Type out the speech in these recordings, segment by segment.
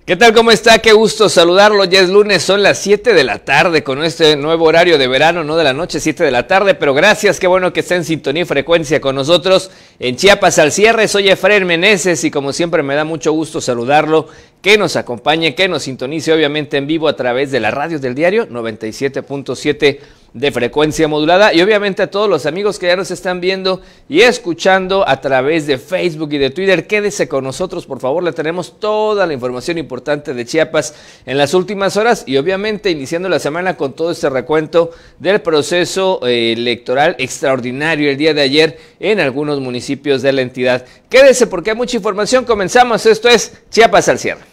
¿Qué tal? ¿Cómo está? Qué gusto saludarlo. Ya es lunes, son las 7 de la tarde con este nuevo horario de verano, no de la noche, 7 de la tarde, pero gracias, qué bueno que está en sintonía y frecuencia con nosotros en Chiapas al cierre. Soy Efraín Meneses y como siempre me da mucho gusto saludarlo, que nos acompañe, que nos sintonice obviamente en vivo a través de la radio del diario 97.7 de frecuencia modulada y obviamente a todos los amigos que ya nos están viendo y escuchando a través de Facebook y de Twitter. Quédese con nosotros, por favor, le tenemos toda la información importante de Chiapas en las últimas horas y obviamente iniciando la semana con todo este recuento del proceso electoral extraordinario el día de ayer en algunos municipios de la entidad. Quédese porque hay mucha información, comenzamos, esto es Chiapas al cierre.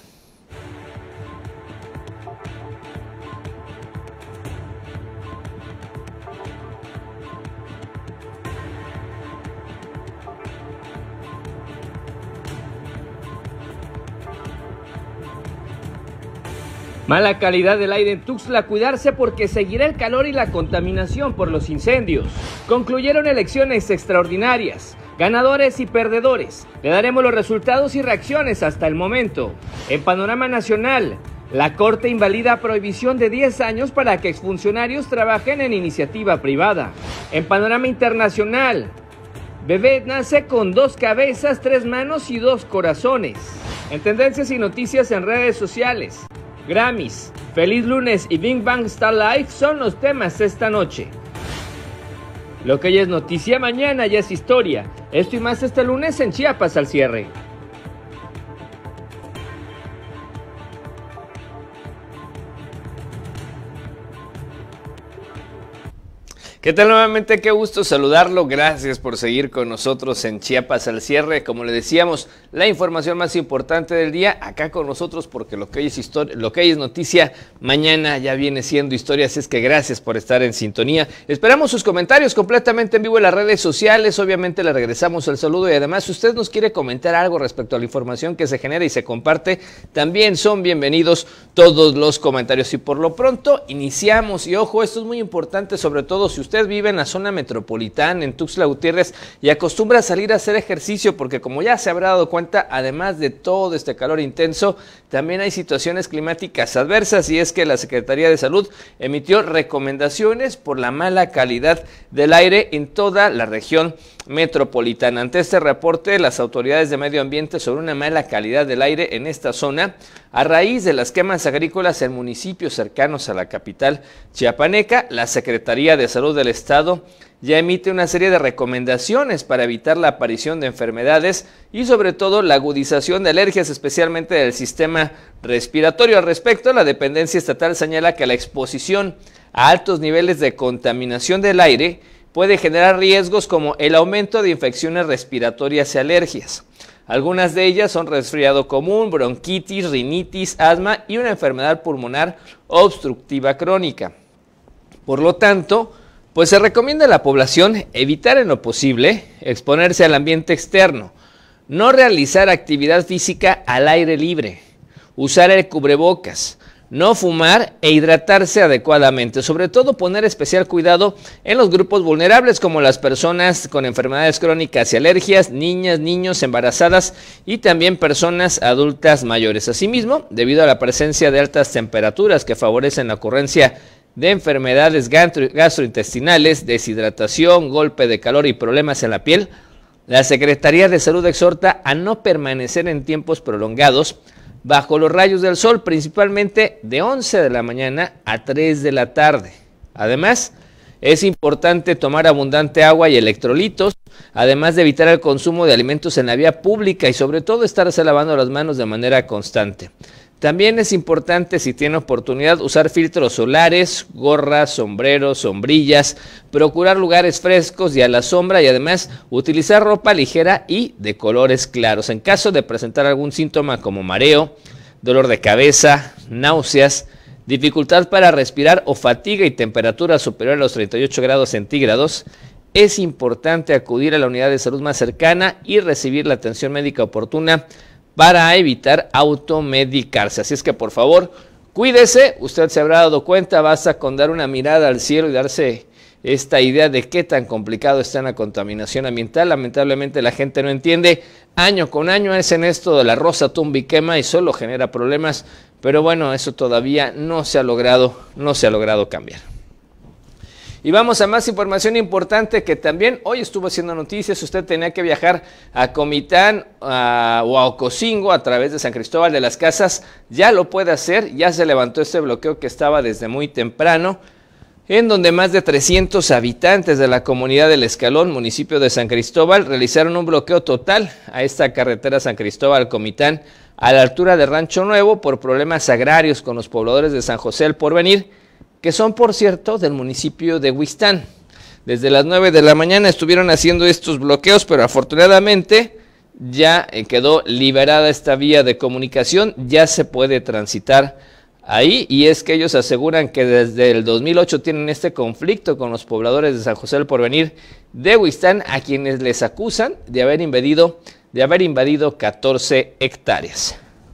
Mala calidad del aire en Tuxtla, cuidarse porque seguirá el calor y la contaminación por los incendios. Concluyeron elecciones extraordinarias, ganadores y perdedores. Le daremos los resultados y reacciones hasta el momento. En panorama nacional, la Corte invalida prohibición de 10 años para que exfuncionarios trabajen en iniciativa privada. En panorama internacional, bebé nace con 2 cabezas, 3 manos y 2 corazones. En tendencias y noticias en redes sociales, Grammys, Feliz Lunes y Big Bang Star Life son los temas esta noche. Lo que ya es noticia, mañana ya es historia. Esto y más este lunes en Chiapas al cierre. ¿Qué tal nuevamente? Qué gusto saludarlo. Gracias por seguir con nosotros en Chiapas al cierre. Como le decíamos, la información más importante del día acá con nosotros porque lo que hoy es historia, lo que hoy es noticia, mañana ya viene siendo historia. Así es que gracias por estar en sintonía. Esperamos sus comentarios completamente en vivo en las redes sociales. Obviamente le regresamos el saludo y además si usted nos quiere comentar algo respecto a la información que se genera y se comparte, también son bienvenidos todos los comentarios. Y por lo pronto iniciamos y ojo, esto es muy importante, sobre todo si usted vive en la zona metropolitana, en Tuxtla Gutiérrez, y acostumbra a salir a hacer ejercicio, porque como ya se habrá dado cuenta, además de todo este calor intenso, también hay situaciones climáticas adversas, y es que la Secretaría de Salud emitió recomendaciones por la mala calidad del aire en toda la región metropolitana. Ante este reporte, las autoridades de medio ambiente sobre una mala calidad del aire en esta zona, a raíz de las quemas agrícolas en municipios cercanos a la capital chiapaneca, la Secretaría de Salud del Estado ya emite una serie de recomendaciones para evitar la aparición de enfermedades y sobre todo la agudización de alergias, especialmente del sistema respiratorio. Al respecto, la dependencia estatal señala que la exposición a altos niveles de contaminación del aire puede generar riesgos como el aumento de infecciones respiratorias y alergias. Algunas de ellas son resfriado común, bronquitis, rinitis, asma y una enfermedad pulmonar obstructiva crónica. Por lo tanto, pues se recomienda a la población evitar en lo posible exponerse al ambiente externo, no realizar actividad física al aire libre, usar el cubrebocas, no fumar e hidratarse adecuadamente, sobre todo poner especial cuidado en los grupos vulnerables como las personas con enfermedades crónicas y alergias, niñas, niños, embarazadas y también personas adultas mayores. Asimismo, debido a la presencia de altas temperaturas que favorecen la ocurrencia de enfermedades gastrointestinales, deshidratación, golpe de calor y problemas en la piel, la Secretaría de Salud exhorta a no permanecer en tiempos prolongados bajo los rayos del sol, principalmente de 11 de la mañana a 3 de la tarde. Además, es importante tomar abundante agua y electrolitos, además de evitar el consumo de alimentos en la vía pública y sobre todo estarse lavando las manos de manera constante. También es importante, si tiene oportunidad, usar filtros solares, gorras, sombreros, sombrillas, procurar lugares frescos y a la sombra y además utilizar ropa ligera y de colores claros. En caso de presentar algún síntoma como mareo, dolor de cabeza, náuseas, dificultad para respirar o fatiga y temperatura superior a los 38 grados centígrados, es importante acudir a la unidad de salud más cercana y recibir la atención médica oportuna para evitar automedicarse. Así es que por favor, cuídese. Usted se habrá dado cuenta, basta con dar una mirada al cielo y darse esta idea de qué tan complicado está en la contaminación ambiental. Lamentablemente la gente no entiende, Año con año hacen esto de la rosa tumba y quema y solo genera problemas, pero bueno, eso todavía no se ha logrado cambiar. Y vamos a más información importante que también hoy estuvo haciendo noticias. Usted tenía que viajar a Comitán o a Ocosingo a través de San Cristóbal de las Casas. Ya lo puede hacer, ya se levantó este bloqueo que estaba desde muy temprano, en donde más de 300 habitantes de la comunidad del Escalón, municipio de San Cristóbal, realizaron un bloqueo total a esta carretera San Cristóbal-Comitán a la altura de Rancho Nuevo por problemas agrarios con los pobladores de San José del Porvenir, que son, por cierto, del municipio de Huistán. Desde las 9 de la mañana estuvieron haciendo estos bloqueos, pero afortunadamente ya quedó liberada esta vía de comunicación, ya se puede transitar ahí, y es que ellos aseguran que desde el 2008 tienen este conflicto con los pobladores de San José del Porvenir de Huistán, a quienes les acusan de haber invadido 14 hectáreas.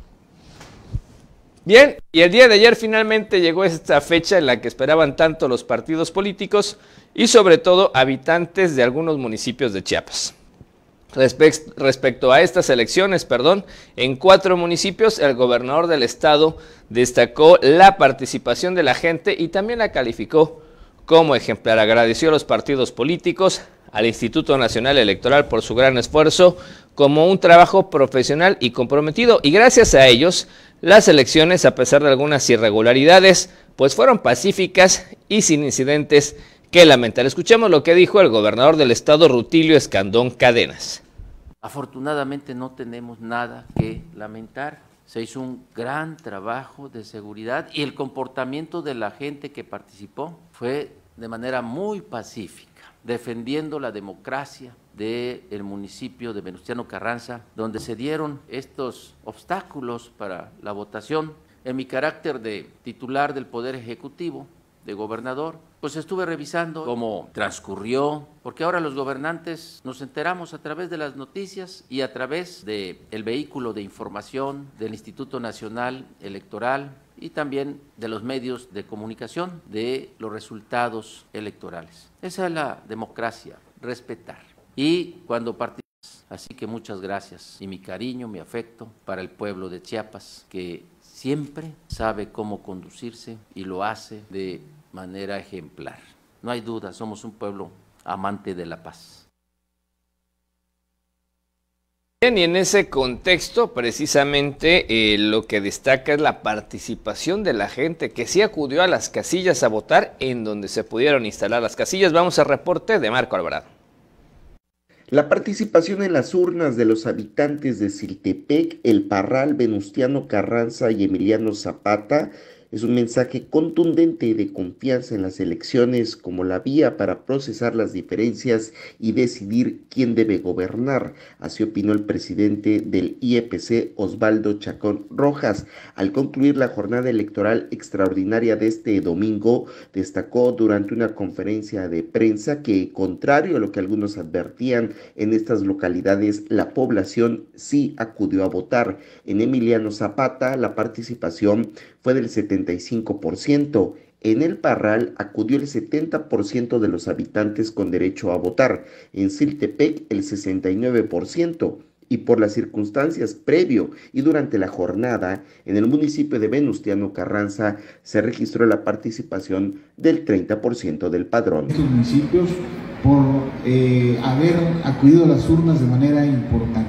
Bien, y el día de ayer finalmente llegó esta fecha en la que esperaban tanto los partidos políticos y sobre todo habitantes de algunos municipios de Chiapas. Respecto a estas elecciones, en 4 municipios el gobernador del estado destacó la participación de la gente y también la calificó como ejemplar. Agradeció a los partidos políticos, al Instituto Nacional Electoral por su gran esfuerzo, como un trabajo profesional y comprometido, y gracias a ellos las elecciones, a pesar de algunas irregularidades, pues fueron pacíficas y sin incidentes que lamentar. Escuchemos lo que dijo el gobernador del estado, Rutilio Escandón Cadenas. Afortunadamente no tenemos nada que lamentar. Se hizo un gran trabajo de seguridad y el comportamiento de la gente que participó fue de manera muy pacífica, defendiendo la democracia del municipio de Venustiano Carranza, donde se dieron estos obstáculos para la votación. En mi carácter de titular del Poder Ejecutivo, de gobernador, pues estuve revisando cómo transcurrió, porque ahora los gobernantes nos enteramos a través de las noticias y a través del vehículo de información del Instituto Nacional Electoral y también de los medios de comunicación de los resultados electorales. Esa es la democracia, respetar. Y cuando participas, así que muchas gracias y mi cariño, mi afecto para el pueblo de Chiapas, que siempre sabe cómo conducirse y lo hace de manera ejemplar. No hay duda, somos un pueblo amante de la paz. Bien, y en ese contexto, precisamente, lo que destaca es la participación de la gente que sí acudió a las casillas a votar en donde se pudieron instalar las casillas. Vamos al reporte de Marco Alvarado. La participación en las urnas de los habitantes de Siltepec, El Parral, Venustiano Carranza y Emiliano Zapata es un mensaje contundente de confianza en las elecciones como la vía para procesar las diferencias y decidir quién debe gobernar. Así opinó el presidente del IEPC, Osvaldo Chacón Rojas. Al concluir la jornada electoral extraordinaria de este domingo, destacó durante una conferencia de prensa que, contrario a lo que algunos advertían, en estas localidades la población sí acudió a votar. En Emiliano Zapata la participación fue del 75%. En El Parral acudió el 70% de los habitantes con derecho a votar. En Siltepec el 69%. Y por las circunstancias previo y durante la jornada, en el municipio de Venustiano Carranza se registró la participación del 30% del padrón. Estos municipios por haber acudido a las urnas de manera importante.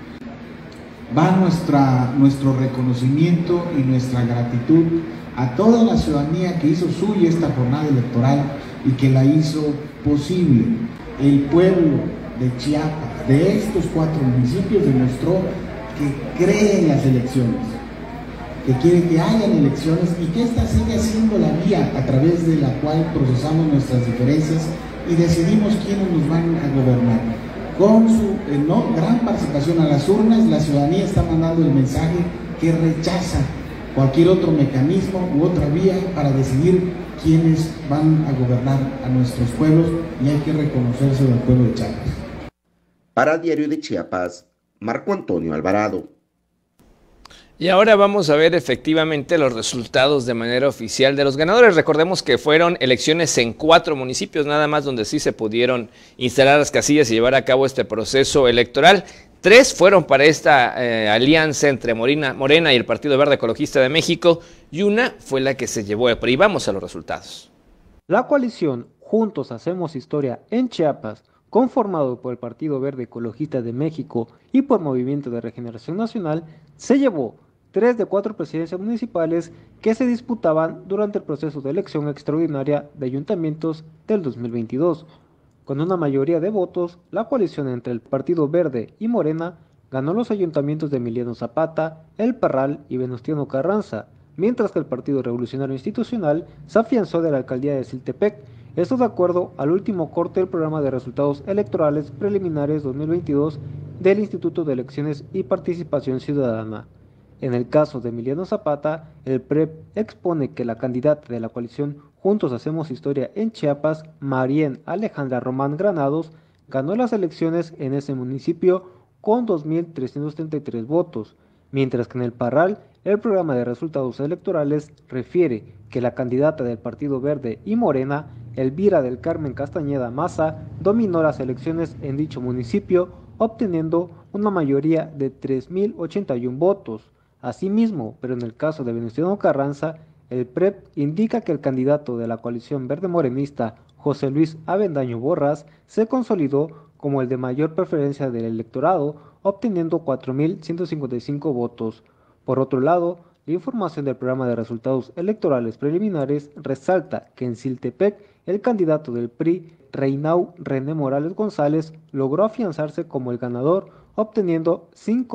Va nuestro reconocimiento y nuestra gratitud a toda la ciudadanía que hizo suya esta jornada electoral y que la hizo posible. El pueblo de Chiapas, de estos 4 municipios, demostró que cree en las elecciones, que quiere que hayan elecciones y que esta siga siendo la vía a través de la cual procesamos nuestras diferencias y decidimos quiénes nos van a gobernar. Con su gran participación a las urnas, la ciudadanía está mandando el mensaje que rechaza cualquier otro mecanismo u otra vía para decidir quiénes van a gobernar a nuestros pueblos, y hay que reconocerse del pueblo de Chiapas. Para Diario de Chiapas, Marco Antonio Alvarado. Y ahora vamos a ver efectivamente los resultados de manera oficial de los ganadores. Recordemos que fueron elecciones en 4 municipios nada más donde sí se pudieron instalar las casillas y llevar a cabo este proceso electoral. 3 fueron para esta alianza entre Morena y el Partido Verde Ecologista de México, y una fue la que se llevó el PRI. Vamos a los resultados. La coalición Juntos Hacemos Historia en Chiapas, conformado por el Partido Verde Ecologista de México y por Movimiento de Regeneración Nacional, se llevó 3 de 4 presidencias municipales que se disputaban durante el proceso de elección extraordinaria de ayuntamientos del 2022. Con una mayoría de votos, la coalición entre el Partido Verde y Morena ganó los ayuntamientos de Emiliano Zapata, El Parral y Venustiano Carranza, mientras que el Partido Revolucionario Institucional se afianzó de la alcaldía de Siltepec, esto de acuerdo al último corte del programa de resultados electorales preliminares 2022 del Instituto de Elecciones y Participación Ciudadana. En el caso de Emiliano Zapata, el PREP expone que la candidata de la coalición Juntos Hacemos Historia en Chiapas, Marien Alejandra Román Granados, ganó las elecciones en ese municipio con 2.333 votos, mientras que en el Parral, el programa de resultados electorales refiere que la candidata del Partido Verde y Morena, Elvira del Carmen Castañeda Maza, dominó las elecciones en dicho municipio, obteniendo una mayoría de 3.081 votos. Asimismo, pero en el caso de Venustiano Carranza, el PREP indica que el candidato de la coalición verde morenista, José Luis Avendaño Borras, se consolidó como el de mayor preferencia del electorado, obteniendo 4.155 votos. Por otro lado, la información del programa de resultados electorales preliminares resalta que en Siltepec, el candidato del PRI, Reinau René Morales González, logró afianzarse como el ganador, obteniendo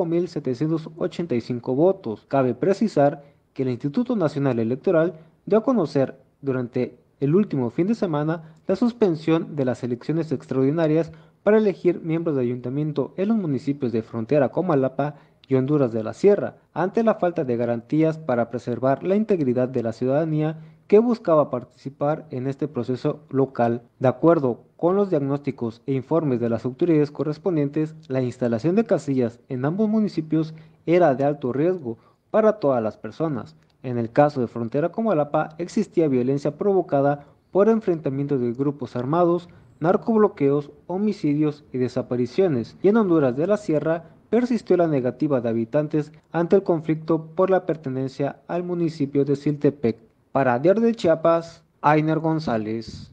5.785 votos. Cabe precisar que el Instituto Nacional Electoral dio a conocer durante el último fin de semana la suspensión de las elecciones extraordinarias para elegir miembros de ayuntamiento en los municipios de frontera Comalapa y Honduras de la Sierra, ante la falta de garantías para preservar la integridad de la ciudadanía que buscaba participar en este proceso local. De acuerdo con los diagnósticos e informes de las autoridades correspondientes, la instalación de casillas en ambos municipios era de alto riesgo para todas las personas. En el caso de Frontera Comalapa existía violencia provocada por enfrentamientos de grupos armados, narcobloqueos, homicidios y desapariciones, y en Honduras de la Sierra persistió la negativa de habitantes ante el conflicto por la pertenencia al municipio de Siltepec. Para Diario de Chiapas, Ainer González.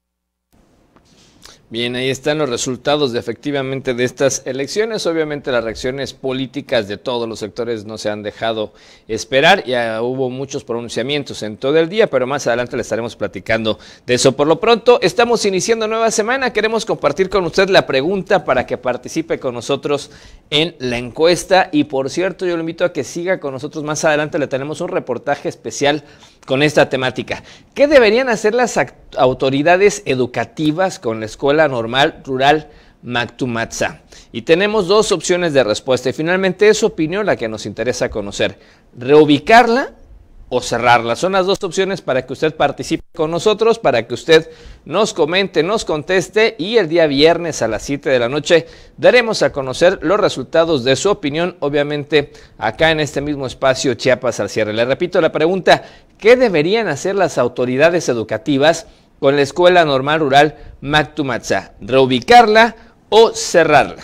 Bien, ahí están los resultados efectivamente de estas elecciones. Obviamente las reacciones políticas de todos los sectores no se han dejado esperar. Ya hubo muchos pronunciamientos en todo el día, pero más adelante le estaremos platicando de eso. Por lo pronto, estamos iniciando nueva semana. Queremos compartir con usted la pregunta para que participe con nosotros en la encuesta. Y por cierto, yo lo invito a que siga con nosotros. Más adelante le tenemos un reportaje especial con esta temática. ¿Qué deberían hacer las autoridades educativas con la Escuela Normal Rural Mactumatza? Y tenemos dos opciones de respuesta y finalmente es su opinión la que nos interesa conocer. ¿Reubicarla o cerrarla? Son las dos opciones para que usted participe con nosotros, para que usted nos comente, nos conteste y el día viernes a las 7 de la noche daremos a conocer los resultados de su opinión, obviamente acá en este mismo espacio Chiapas al cierre. Le repito la pregunta, ¿qué deberían hacer las autoridades educativas con la Escuela Normal Rural Mactumatza? ¿Reubicarla o cerrarla?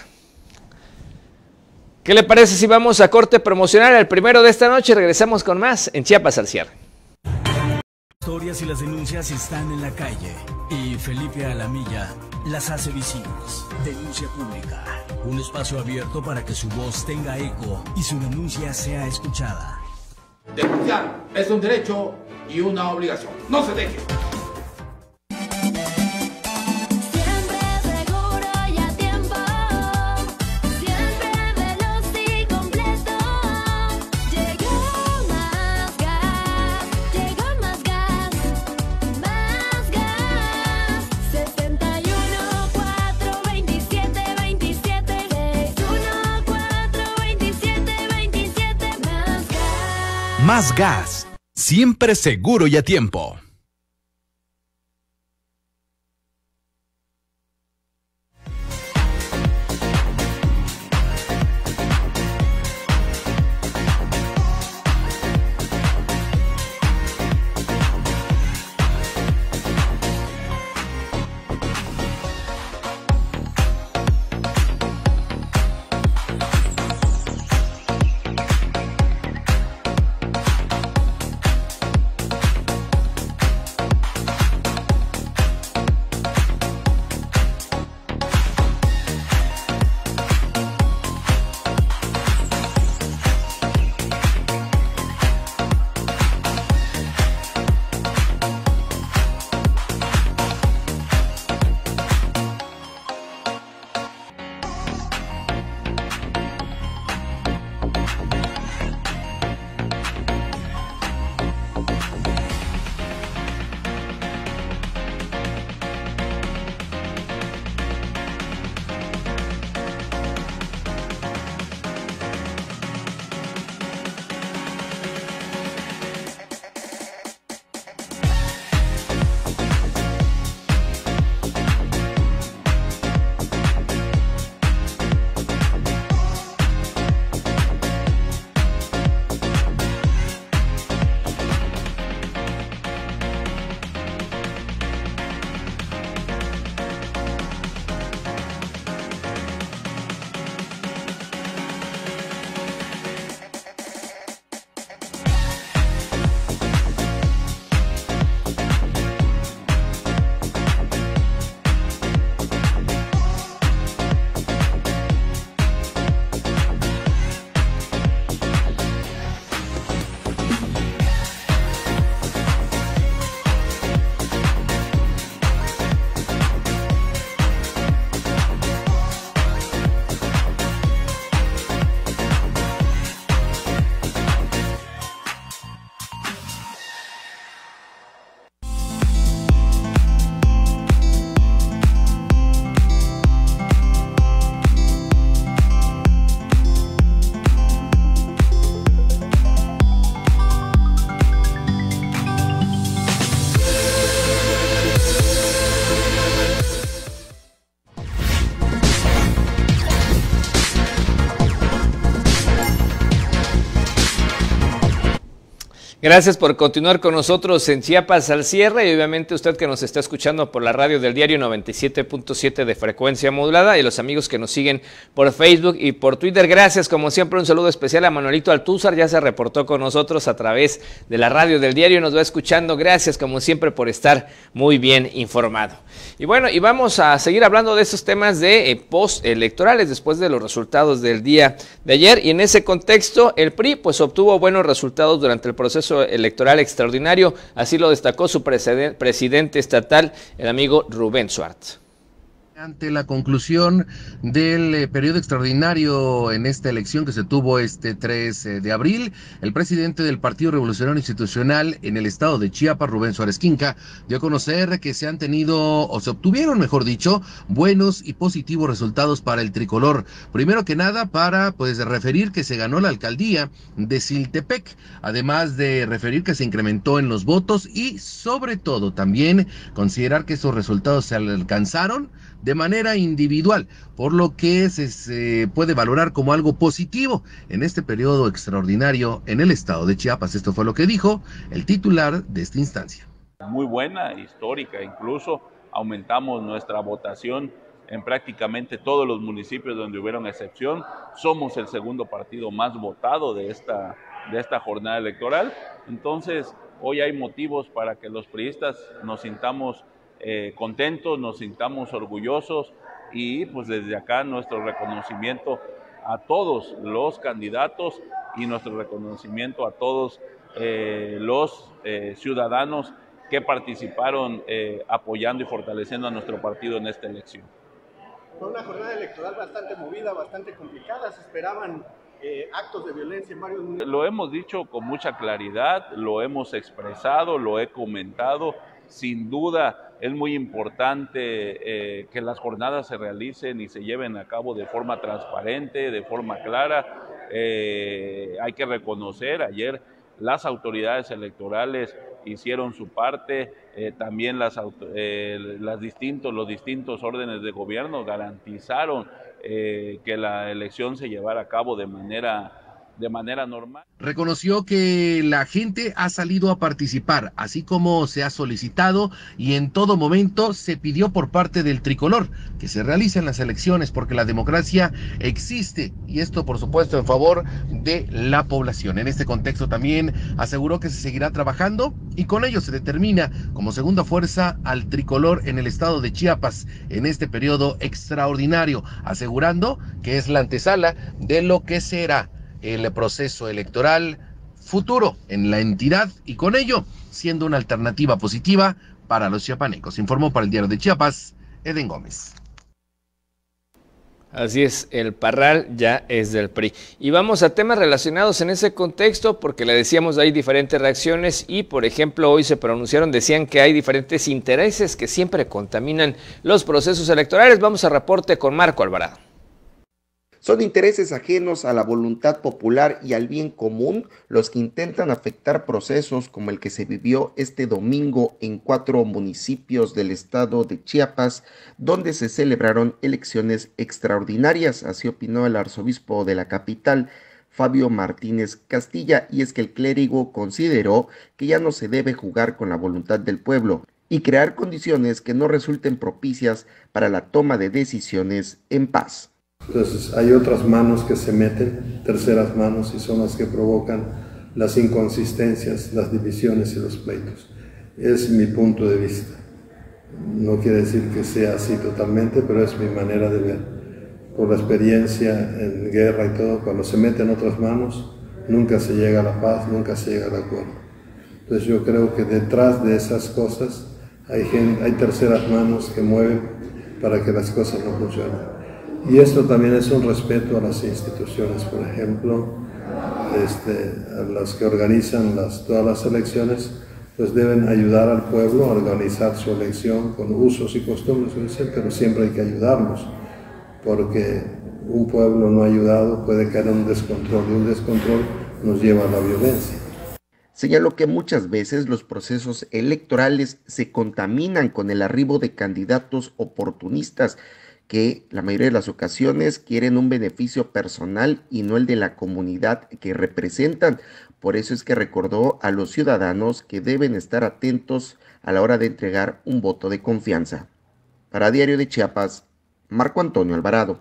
¿Qué le parece si vamos a corte promocional el primero de esta noche? Regresamos con más en Chiapas al cierre. Las historias y las denuncias están en la calle y Felipe Alamilla las hace visibles. Denuncia pública. Un espacio abierto para que su voz tenga eco y su denuncia sea escuchada. Denunciar es un derecho y una obligación. No se deje. Más gas, siempre seguro y a tiempo. Gracias por continuar con nosotros en Chiapas al cierre y obviamente usted que nos está escuchando por la radio del diario 97.7 de frecuencia modulada y los amigos que nos siguen por Facebook y por Twitter. Gracias, como siempre un saludo especial a Manuelito Altúzar, ya se reportó con nosotros a través de la radio del diario, nos va escuchando. Gracias como siempre por estar muy bien informado. Y bueno, y vamos a seguir hablando de esos temas de postelectorales después de los resultados del día de ayer y en ese contexto el PRI pues obtuvo buenos resultados durante el proceso electoral extraordinario, así lo destacó su presidente estatal, el amigo Rubén Suárez. Ante la conclusión del periodo extraordinario en esta elección que se tuvo este 3 de abril, el presidente del Partido Revolucionario Institucional en el estado de Chiapas, Rubén Suárez Quinca, dio a conocer que se han tenido, o se obtuvieron, mejor dicho, buenos y positivos resultados para el tricolor. Primero que nada, para referir que se ganó la alcaldía de Siltepec, además de referir que se incrementó en los votos y, sobre todo, también considerar que esos resultados se alcanzaron de manera individual, por lo que se puede valorar como algo positivo en este periodo extraordinario en el estado de Chiapas. Esto fue lo que dijo el titular de esta instancia. Muy buena, histórica, incluso aumentamos nuestra votación en prácticamente todos los municipios donde hubieron excepción. Somos el segundo partido más votado de esta jornada electoral. Entonces, hoy hay motivos para que los priistas nos sintamos contentos, nos sintamos orgullosos y pues desde acá nuestro reconocimiento a todos los candidatos y nuestro reconocimiento a todos los ciudadanos que participaron apoyando y fortaleciendo a nuestro partido en esta elección. Fue una jornada electoral bastante movida, bastante complicada, se esperaban actos de violencia en varios municipios. Lo hemos dicho con mucha claridad, lo hemos expresado, lo he comentado. Sin duda es muy importante que las jornadas se realicen y se lleven a cabo de forma transparente, de forma clara. Hay que reconocer, ayer las autoridades electorales hicieron su parte, también los distintos órdenes de gobierno garantizaron que la elección se llevara a cabo de manera normal. Reconoció que la gente ha salido a participar, así como se ha solicitado y en todo momento se pidió por parte del tricolor que se realicen las elecciones porque la democracia existe y esto por supuesto en favor de la población. En este contexto también aseguró que se seguirá trabajando y con ello se determina como segunda fuerza al tricolor en el estado de Chiapas en este periodo extraordinario, asegurando que es la antesala de lo que será el proceso electoral futuro en la entidad y con ello siendo una alternativa positiva para los chiapanecos. Informó para el Diario de Chiapas, Eden Gómez. Así es, el Parral ya es del PRI. Y vamos a temas relacionados en ese contexto, porque le decíamos hay diferentes reacciones y, por ejemplo, hoy se pronunciaron, decían que hay diferentes intereses que siempre contaminan los procesos electorales. Vamos a reporte con Marco Alvarado. Son intereses ajenos a la voluntad popular y al bien común los que intentan afectar procesos como el que se vivió este domingo en 4 municipios del estado de Chiapas, donde se celebraron elecciones extraordinarias, así opinó el arzobispo de la capital, Fabio Martínez Castilla, y es que el clérigo consideró que ya no se debe jugar con la voluntad del pueblo y crear condiciones que no resulten propicias para la toma de decisiones en paz. Entonces hay otras manos que se meten, terceras manos, y son las que provocan las inconsistencias, las divisiones y los pleitos. Es mi punto de vista. No quiere decir que sea así totalmente, pero es mi manera de ver. Por la experiencia en guerra y todo, cuando se meten otras manos, nunca se llega a la paz, nunca se llega al acuerdo. Entonces yo creo que detrás de esas cosas hay terceras manos que mueven para que las cosas no funcionen. Y esto también es un respeto a las instituciones, por ejemplo, a las que organizan todas las elecciones, pues deben ayudar al pueblo a organizar su elección con usos y costumbres, pero siempre hay que ayudarlos, porque un pueblo no ayudado puede caer en un descontrol, y un descontrol nos lleva a la violencia. Señaló que muchas veces los procesos electorales se contaminan con el arribo de candidatos oportunistas que la mayoría de las ocasiones quieren un beneficio personal y no el de la comunidad que representan. Por eso es que recordó a los ciudadanos que deben estar atentos a la hora de entregar un voto de confianza. Para Diario de Chiapas, Marco Antonio Alvarado.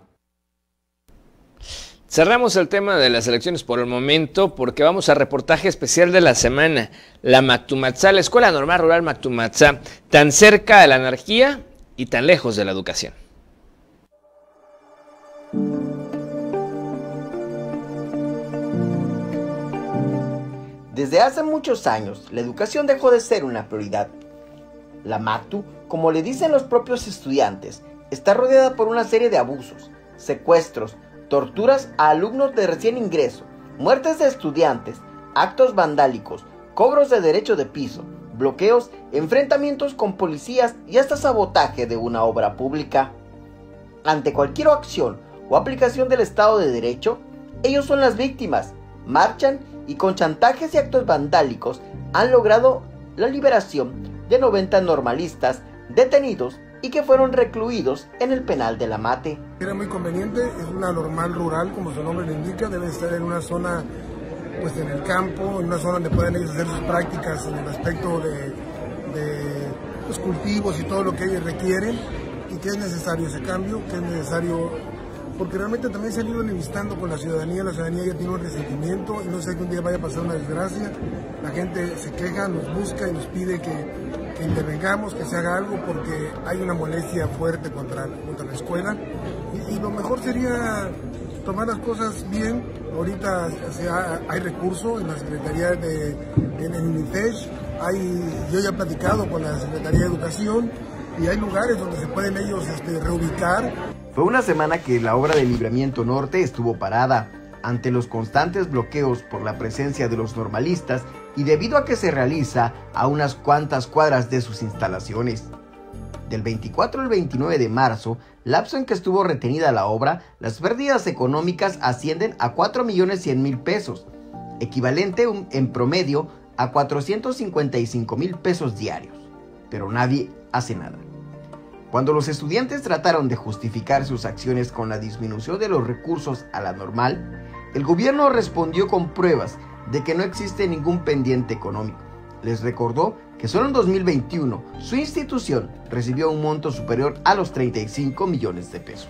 Cerramos el tema de las elecciones por el momento porque vamos a reportaje especial de la semana. La Mactumatzá, la Escuela Normal Rural Mactumatzá, tan cerca de la anarquía y tan lejos de la educación. Desde hace muchos años, la educación dejó de ser una prioridad. La Mactu, como le dicen los propios estudiantes, está rodeada por una serie de abusos, secuestros, torturas a alumnos de recién ingreso, muertes de estudiantes, actos vandálicos, cobros de derecho de piso, bloqueos, enfrentamientos con policías y hasta sabotaje de una obra pública. Ante cualquier acción o aplicación del Estado de Derecho, ellos son las víctimas, marchan y con chantajes y actos vandálicos han logrado la liberación de 90 normalistas detenidos y que fueron recluidos en el penal de La Mate. Era muy conveniente, es una normal rural, como su nombre lo indica, debe estar en una zona, pues en el campo, en una zona donde puedan ellos hacer sus prácticas en el aspecto de los cultivos y todo lo que ellos requieren, y que es necesario ese cambio, que es necesario, porque realmente también se han ido enemistando con la ciudadanía ya tiene un resentimiento y no sé que un día vaya a pasar una desgracia, la gente se queja, nos busca y nos pide que intervengamos, que se haga algo porque hay una molestia fuerte contra la escuela y lo mejor sería tomar las cosas bien. Ahorita hay recursos en la Secretaría en UNITESH, yo ya he platicado con la Secretaría de Educación y hay lugares donde se pueden ellos reubicar. Fue una semana que la obra de Libramiento Norte estuvo parada ante los constantes bloqueos por la presencia de los normalistas y debido a que se realiza a unas cuantas cuadras de sus instalaciones. Del 24 al 29 de marzo, lapso en que estuvo retenida la obra, las pérdidas económicas ascienden a 4.100.000 pesos, equivalente en promedio a 455.000 pesos diarios, pero nadie hace nada. Cuando los estudiantes trataron de justificar sus acciones con la disminución de los recursos a la normal, el gobierno respondió con pruebas de que no existe ningún pendiente económico. Les recordó que solo en 2021 su institución recibió un monto superior a los 35 millones de pesos.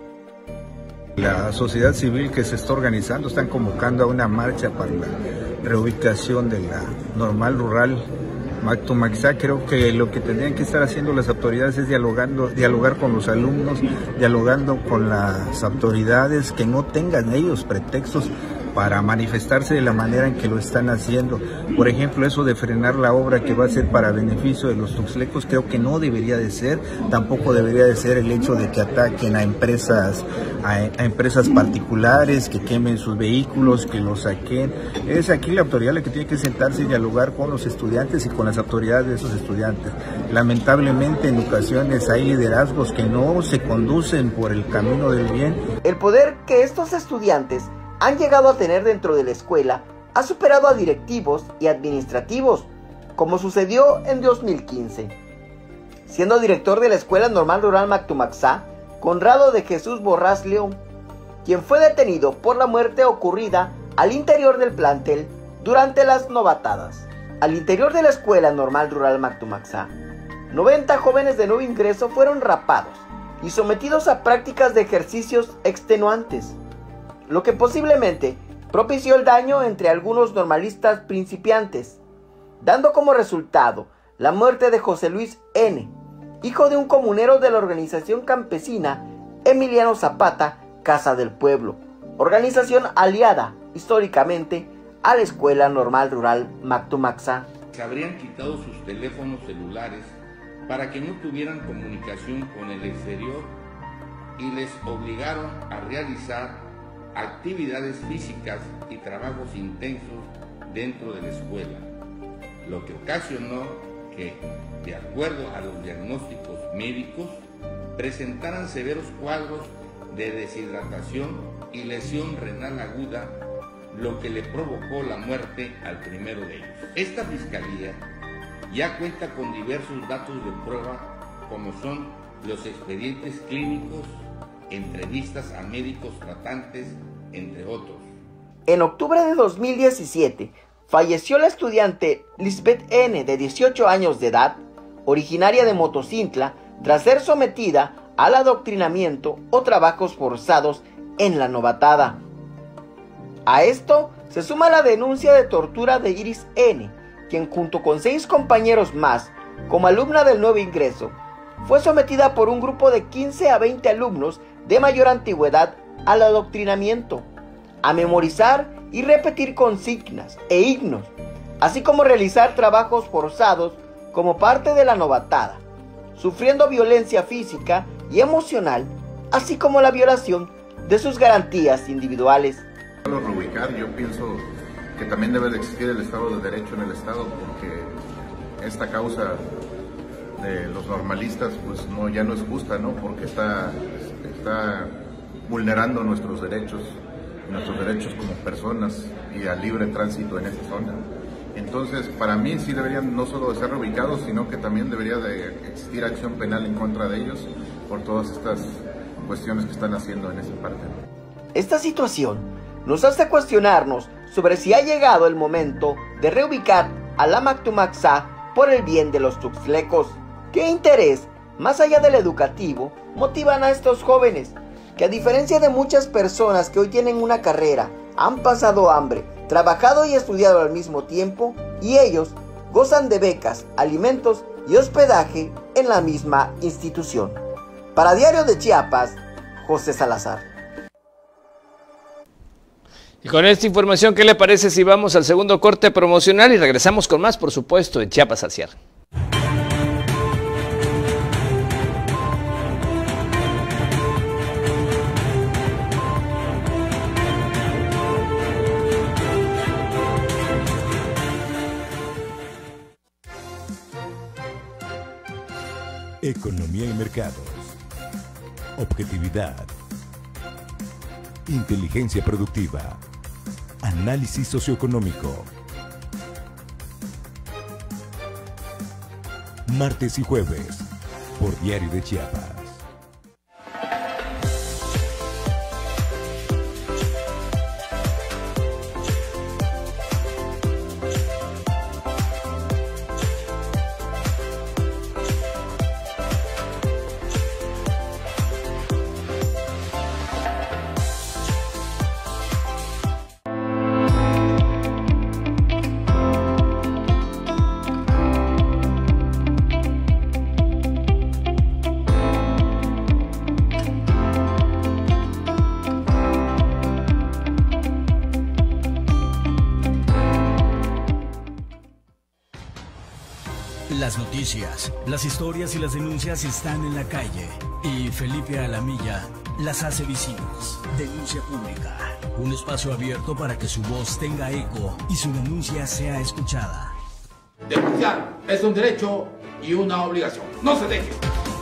La sociedad civil que se está organizando están convocando a una marcha para la reubicación de la normal rural Mactumatzá. Creo que lo que tendrían que estar haciendo las autoridades es dialogar con los alumnos, dialogando con las autoridades, que no tengan ellos pretextos para manifestarse de la manera en que lo están haciendo. Por ejemplo, eso de frenar la obra que va a ser para beneficio de los tuxtlecos, creo que no debería de ser. Tampoco debería de ser el hecho de que ataquen a empresas particulares, que quemen sus vehículos, que los saquen. Es aquí la autoridad la que tiene que sentarse y dialogar con los estudiantes y con las autoridades de esos estudiantes. Lamentablemente en ocasiones hay liderazgos que no se conducen por el camino del bien. El poder que estos estudiantes han llegado a tener dentro de la escuela ha superado a directivos y administrativos, como sucedió en 2015. Siendo director de la Escuela Normal Rural Mactumatzá, Conrado de Jesús Borrás León, quien fue detenido por la muerte ocurrida al interior del plantel durante las novatadas. Al interior de la Escuela Normal Rural Mactumatzá, 90 jóvenes de nuevo ingreso fueron rapados y sometidos a prácticas de ejercicios extenuantes, lo que posiblemente propició el daño entre algunos normalistas principiantes, dando como resultado la muerte de José Luis N., hijo de un comunero de la organización campesina Emiliano Zapata, Casa del Pueblo, organización aliada históricamente a la Escuela Normal Rural Mactumatzá. Se habrían quitado sus teléfonos celulares para que no tuvieran comunicación con el exterior y les obligaron a realizar actividades físicas y trabajos intensos dentro de la escuela, lo que ocasionó que, de acuerdo a los diagnósticos médicos, presentaran severos cuadros de deshidratación y lesión renal aguda, lo que le provocó la muerte al primero de ellos. Esta fiscalía ya cuenta con diversos datos de prueba, como son los expedientes clínicos entrevistas a médicos tratantes, entre otros. En octubre de 2017, falleció la estudiante Lisbeth N., de 18 años de edad, originaria de Motocintla, tras ser sometida al adoctrinamiento o trabajos forzados en la novatada. A esto se suma la denuncia de tortura de Iris N., quien junto con 6 compañeros más, como alumna del nuevo ingreso, fue sometida por un grupo de 15 a 20 alumnos de mayor antigüedad al adoctrinamiento, a memorizar y repetir consignas e himnos, así como realizar trabajos forzados como parte de la novatada, sufriendo violencia física y emocional, así como la violación de sus garantías individuales. Reubicar, yo pienso que también debe de existir el Estado de Derecho en el Estado, porque esta causa de los normalistas pues no, ya no es justa, ¿no? Porque está vulnerando nuestros derechos como personas y al libre tránsito en esta zona. Entonces, para mí sí deberían no solo de ser reubicados, sino que también debería de existir acción penal en contra de ellos por todas estas cuestiones que están haciendo en esa parte. Esta situación nos hace cuestionarnos sobre si ha llegado el momento de reubicar a la Mactumaxá por el bien de los tuxtlecos. ¿Qué interés, más allá del educativo, motivan a estos jóvenes, que a diferencia de muchas personas que hoy tienen una carrera, han pasado hambre, trabajado y estudiado al mismo tiempo, y ellos gozan de becas, alimentos y hospedaje en la misma institución? Para Diario de Chiapas, José Salazar. Y con esta información, ¿qué le parece si vamos al segundo corte promocional y regresamos con más, por supuesto, en Chiapas al cierre? Economía y mercados. Objetividad. Inteligencia productiva. Análisis socioeconómico. Martes y jueves, por Diario de Chiapas. Las noticias, las historias y las denuncias están en la calle y Felipe Alamilla las hace visibles. Denuncia pública, un espacio abierto para que su voz tenga eco y su denuncia sea escuchada. Denunciar es un derecho y una obligación. No se deje.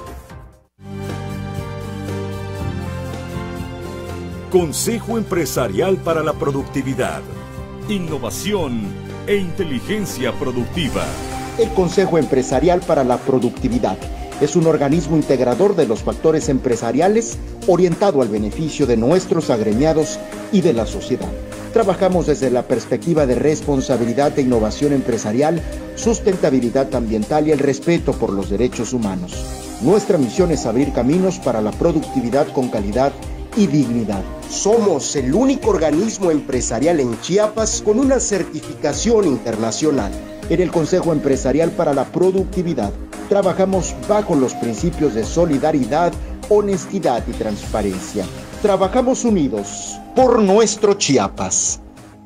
Consejo Empresarial para la Productividad, Innovación e Inteligencia Productiva. El Consejo Empresarial para la Productividad es un organismo integrador de los factores empresariales orientado al beneficio de nuestros agremiados y de la sociedad. Trabajamos desde la perspectiva de responsabilidad e innovación empresarial, sustentabilidad ambiental y el respeto por los derechos humanos. Nuestra misión es abrir caminos para la productividad con calidad y dignidad. Somos el único organismo empresarial en Chiapas con una certificación internacional. En el Consejo Empresarial para la Productividad trabajamos bajo los principios de solidaridad, honestidad y transparencia. Trabajamos unidos por nuestro Chiapas.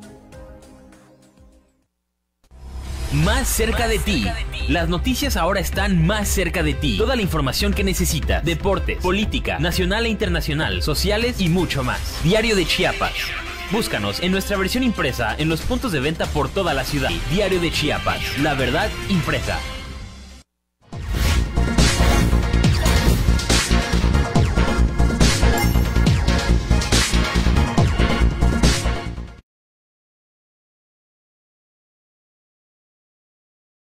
Más cerca de ti. Las noticias ahora están más cerca de ti. Toda la información que necesitas. Deportes, política, nacional e internacional, sociales y mucho más. Diario de Chiapas. Búscanos en nuestra versión impresa en los puntos de venta por toda la ciudad. Diario de Chiapas. La verdad impresa.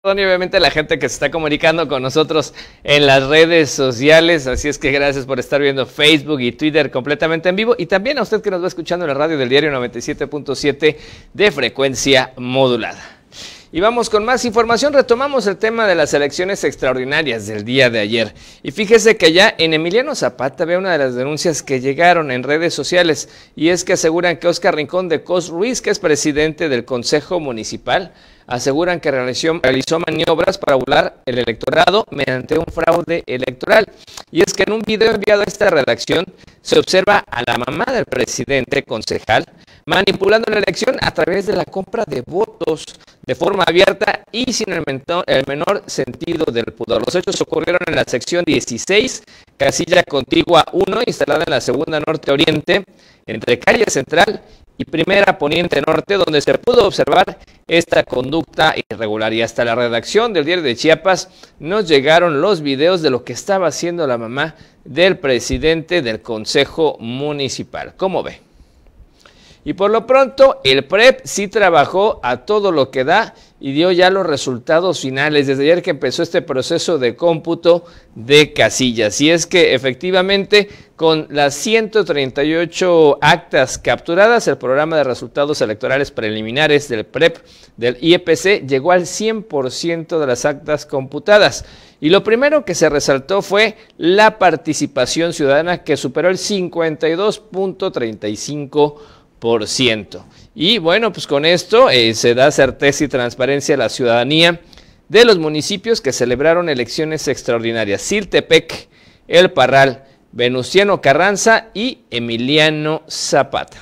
Y obviamente la gente que se está comunicando con nosotros en las redes sociales, así es que gracias por estar viendo Facebook y Twitter completamente en vivo, y también a usted que nos va escuchando en la radio del diario 97.7 de frecuencia modulada. Y vamos con más información. Retomamos el tema de las elecciones extraordinarias del día de ayer. Y fíjese que ya en Emiliano Zapata había una de las denuncias que llegaron en redes sociales, y es que aseguran que Óscar Rincón de Cos Ruiz, que es presidente del Consejo Municipal, aseguran que realizó maniobras para burlar el electorado mediante un fraude electoral. Y es que en un video enviado a esta redacción se observa a la mamá del presidente concejal manipulando la elección a través de la compra de votos de forma abierta y sin el menor sentido del pudor. Los hechos ocurrieron en la sección 16, casilla contigua 1, instalada en la segunda norte-oriente, entre calle Central y primera poniente norte, donde se pudo observar esta conducta irregular. Y hasta la redacción del Diario de Chiapas nos llegaron los videos de lo que estaba haciendo la mamá del presidente del Consejo Municipal. ¿Cómo ve? Y por lo pronto, el PREP sí trabajó a todo lo que da y dio ya los resultados finales desde ayer que empezó este proceso de cómputo de casillas. Y es que efectivamente, con las 138 actas capturadas, el programa de resultados electorales preliminares del PREP del IEPC llegó al 100% de las actas computadas. Y lo primero que se resaltó fue la participación ciudadana, que superó el 52.35%. Y bueno, pues con esto se da certeza y transparencia a la ciudadanía de los municipios que celebraron elecciones extraordinarias: Siltepec, El Parral, Venustiano Carranza y Emiliano Zapata.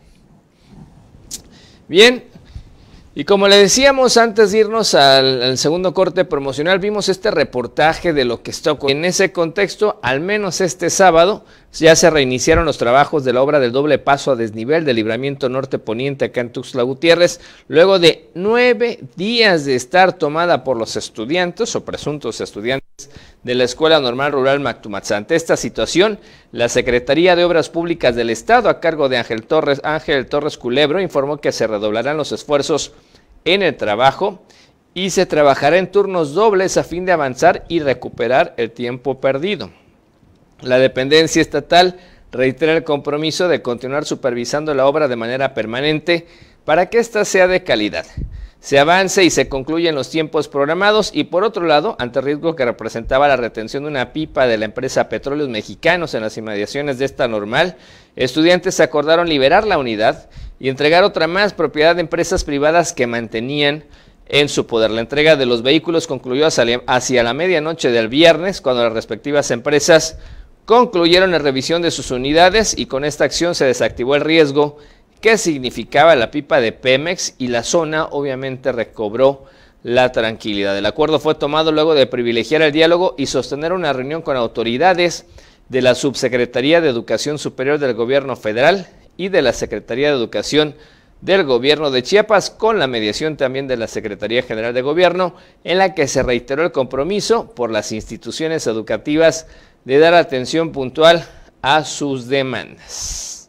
Bien, y como le decíamos antes de irnos al segundo corte promocional, vimos este reportaje de lo que está ocurriendo. En ese contexto, al menos este sábado, ya se reiniciaron los trabajos de la obra del doble paso a desnivel del libramiento norte poniente acá en Tuxtla Gutiérrez, luego de 9 días de estar tomada por los estudiantes o presuntos estudiantes de la Escuela Normal Rural Mactumatzá. Ante esta situación, la Secretaría de Obras Públicas del Estado, a cargo de Ángel Torres Culebro, informó que se redoblarán los esfuerzos en el trabajo y se trabajará en turnos dobles a fin de avanzar y recuperar el tiempo perdido. La dependencia estatal reitera el compromiso de continuar supervisando la obra de manera permanente para que ésta sea de calidad, se avance y se concluya en los tiempos programados. Y por otro lado, ante el riesgo que representaba la retención de una pipa de la empresa Petróleos Mexicanos en las inmediaciones de esta normal, estudiantes acordaron liberar la unidad y entregar otra más, propiedad de empresas privadas que mantenían en su poder. La entrega de los vehículos concluyó hacia la medianoche del viernes, cuando las respectivas empresas concluyeron la revisión de sus unidades, y con esta acción se desactivó el riesgo que significaba la pipa de Pemex y la zona obviamente recobró la tranquilidad. El acuerdo fue tomado luego de privilegiar el diálogo y sostener una reunión con autoridades de la Subsecretaría de Educación Superior del Gobierno Federal y de la Secretaría de Educación del Gobierno de Chiapas, con la mediación también de la Secretaría General de Gobierno, en la que se reiteró el compromiso por las instituciones educativas de dar atención puntual a sus demandas.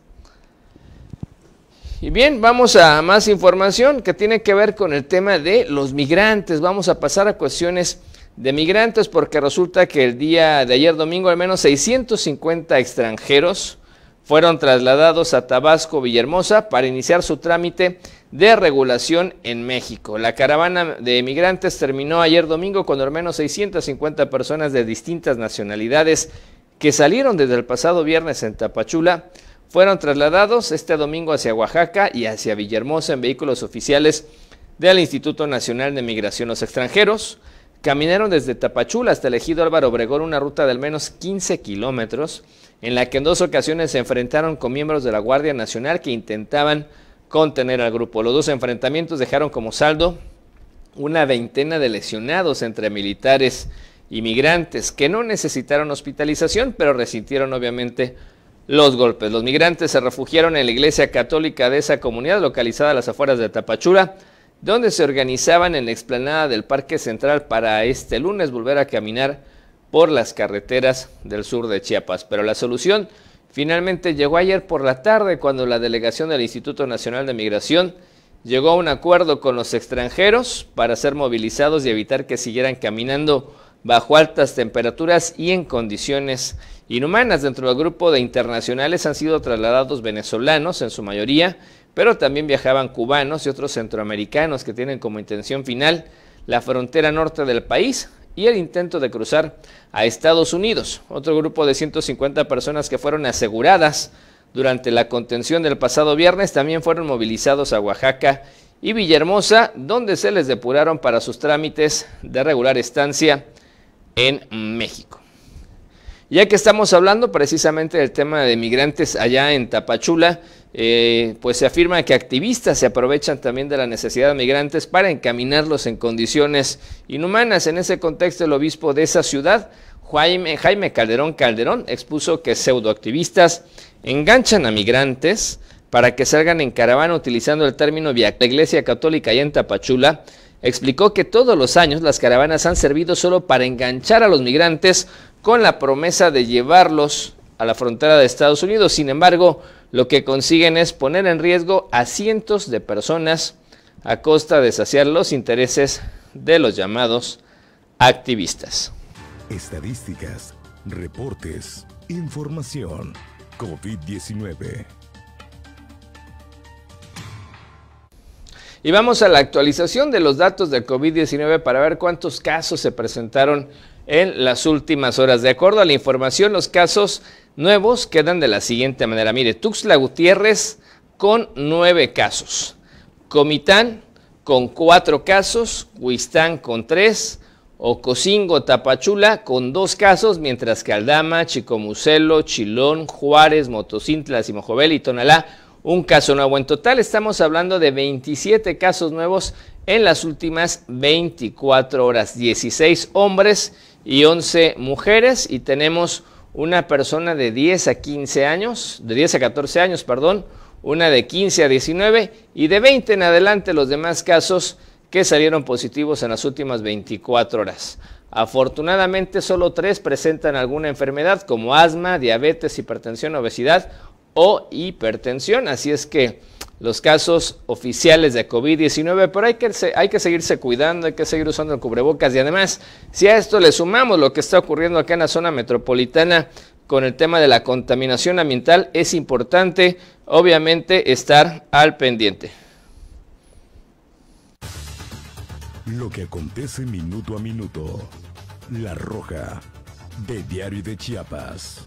Y bien, vamos a más información que tiene que ver con el tema de los migrantes. Vamos a pasar a cuestiones de migrantes, porque resulta que el día de ayer domingo al menos 650 extranjeros fueron trasladados a Tabasco, Villahermosa, para iniciar su trámite de regulación en México. La caravana de migrantes terminó ayer domingo con al menos 650 personas de distintas nacionalidades que salieron desde el pasado viernes en Tapachula. Fueron trasladados este domingo hacia Oaxaca y hacia Villahermosa en vehículos oficiales del Instituto Nacional de Migración. Los extranjeros caminaron desde Tapachula hasta el ejido Álvaro Obregón, una ruta de al menos 15 kilómetros, en la que en 2 ocasiones se enfrentaron con miembros de la Guardia Nacional que intentaban contener al grupo. Los 2 enfrentamientos dejaron como saldo una veintena de lesionados entre militares y migrantes, que no necesitaron hospitalización, pero resintieron obviamente los golpes. Los migrantes se refugiaron en la iglesia católica de esa comunidad, localizada a las afueras de Tapachula, donde se organizaban en la explanada del Parque Central para este lunes volver a caminar por las carreteras del sur de Chiapas. Pero la solución finalmente llegó ayer por la tarde, cuando la delegación del Instituto Nacional de Migración llegó a un acuerdo con los extranjeros para ser movilizados y evitar que siguieran caminando bajo altas temperaturas y en condiciones inhumanas. Dentro del grupo de internacionales han sido trasladados venezolanos en su mayoría, pero también viajaban cubanos y otros centroamericanos que tienen como intención final la frontera norte del país y el intento de cruzar a Estados Unidos. Otro grupo de 150 personas que fueron aseguradas durante la contención del pasado viernes también fueron movilizados a Oaxaca y Villahermosa, donde se les depuraron para sus trámites de regular estancia en México. Ya que estamos hablando precisamente del tema de migrantes allá en Tapachula, pues se afirma que activistas se aprovechan también de la necesidad de migrantes para encaminarlos en condiciones inhumanas. En ese contexto, el obispo de esa ciudad, Jaime Calderón, expuso que pseudoactivistas enganchan a migrantes para que salgan en caravana utilizando el término vía la Iglesia Católica allá en Tapachula. Explicó que todos los años las caravanas han servido solo para enganchar a los migrantes con la promesa de llevarlos a la frontera de Estados Unidos. Sin embargo, lo que consiguen es poner en riesgo a cientos de personas a costa de saciar los intereses de los llamados activistas. Estadísticas, reportes, información. COVID-19. Y vamos a la actualización de los datos de COVID-19 para ver cuántos casos se presentaron en las últimas horas. De acuerdo a la información, los casos nuevos quedan de la siguiente manera. Mire, Tuxtla Gutiérrez con 9 casos, Comitán con 4 casos, Huistán con 3, Ocosingo, Tapachula con 2 casos, mientras que Aldama, Chicomucelo, Chilón, Juárez, Motocintla, Simojobel y Tonalá, un caso nuevo. En total estamos hablando de 27 casos nuevos en las últimas 24 horas, 16 hombres y 11 mujeres, y tenemos una persona de 10 a 15 años, de 10 a 14 años, perdón, una de 15 a 19 y de 20 en adelante los demás casos que salieron positivos en las últimas 24 horas. Afortunadamente solo 3 presentan alguna enfermedad como asma, diabetes, hipertensión, obesidad o hipertensión, así es que los casos oficiales de COVID-19, pero hay que seguirse cuidando, hay que seguir usando el cubrebocas y además, si a esto le sumamos lo que está ocurriendo acá en la zona metropolitana con el tema de la contaminación ambiental, es importante obviamente estar al pendiente. Lo que acontece minuto a minuto. La Roja, de Diario de Chiapas.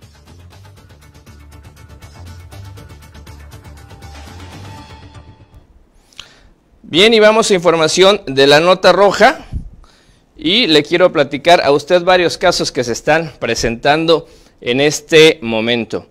Bien, y vamos a información de la Nota Roja y le quiero platicar a usted varios casos que se están presentando en este momento.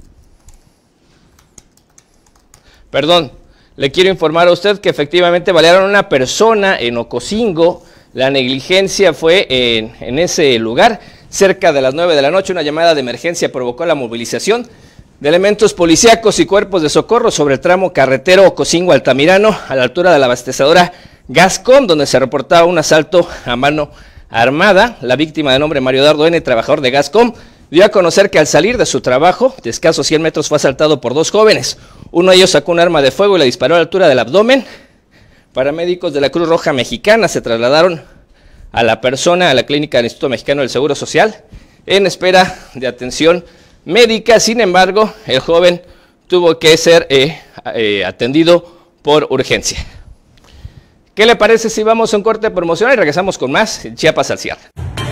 Perdón, le quiero informar a usted que efectivamente balearon a una persona en Ocosingo. La negligencia fue en ese lugar. Cerca de las 9 de la noche, una llamada de emergencia provocó la movilización de elementos policíacos y cuerpos de socorro sobre el tramo carretero Ocosingo-Altamirano, a la altura de la abastecedora Gascom, donde se reportaba un asalto a mano armada. La víctima, de nombre Mario Dardo N., trabajador de Gascom, dio a conocer que al salir de su trabajo, de escasos 100 metros, fue asaltado por 2 jóvenes. Uno de ellos sacó un arma de fuego y le disparó a la altura del abdomen. Paramédicos de la Cruz Roja Mexicana se trasladaron a la persona a la clínica del Instituto Mexicano del Seguro Social en espera de atención médica. Sin embargo, el joven tuvo que ser atendido por urgencia. ¿Qué le parece si vamos a un corte promocional y regresamos con más en Chiapas al cierre?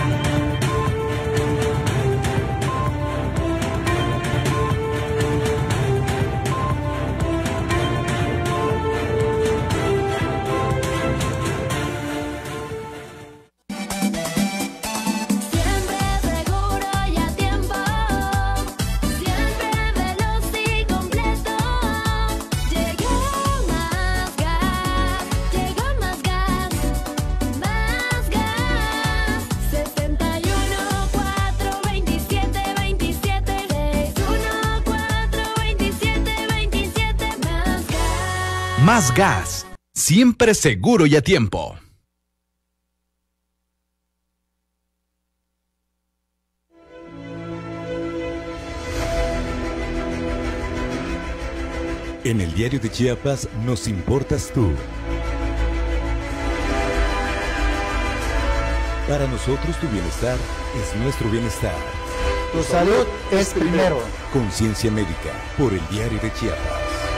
Más gas, siempre seguro y a tiempo. En el Diario de Chiapas nos importas tú. Para nosotros tu bienestar es nuestro bienestar. Tu salud es primero. Conciencia Médica, por el Diario de Chiapas.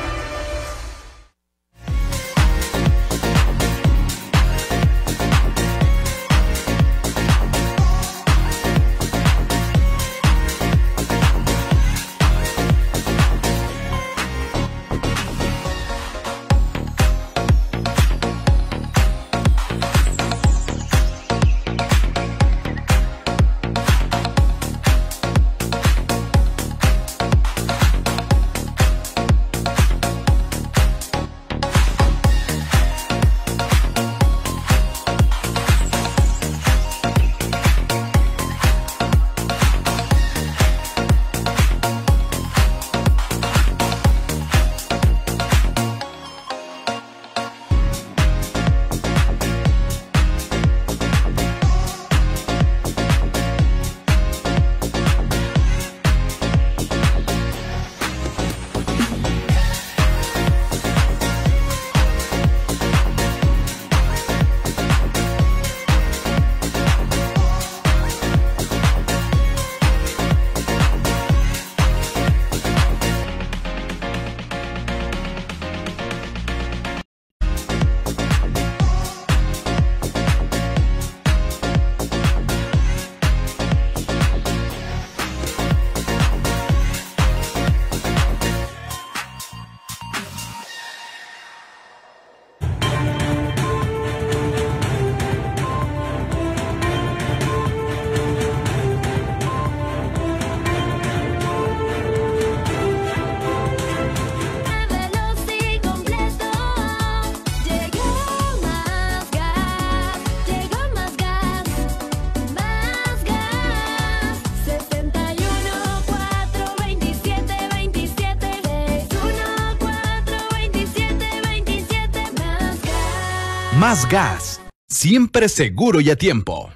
Más gas, siempre seguro y a tiempo.